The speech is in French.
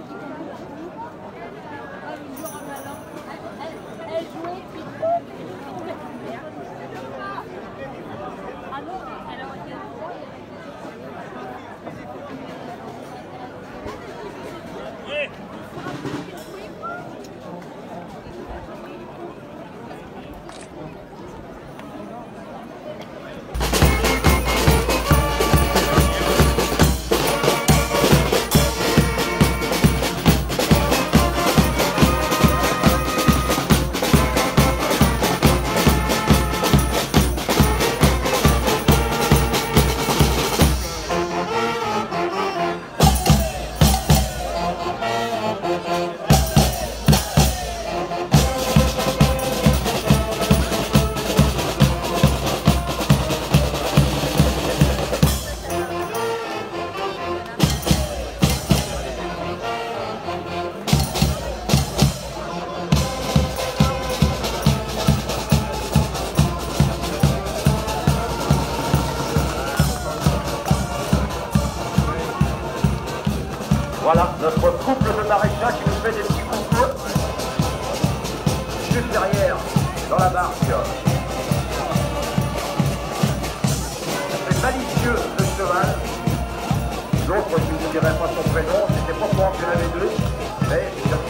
Voilà, notre couple de maréchal qui nous fait des petits coups juste derrière, dans la barque. C'est malicieux, le cheval. L'autre, je ne vous dirai pas son prénom, c'était pas pour en qu'il y en avait deux, mais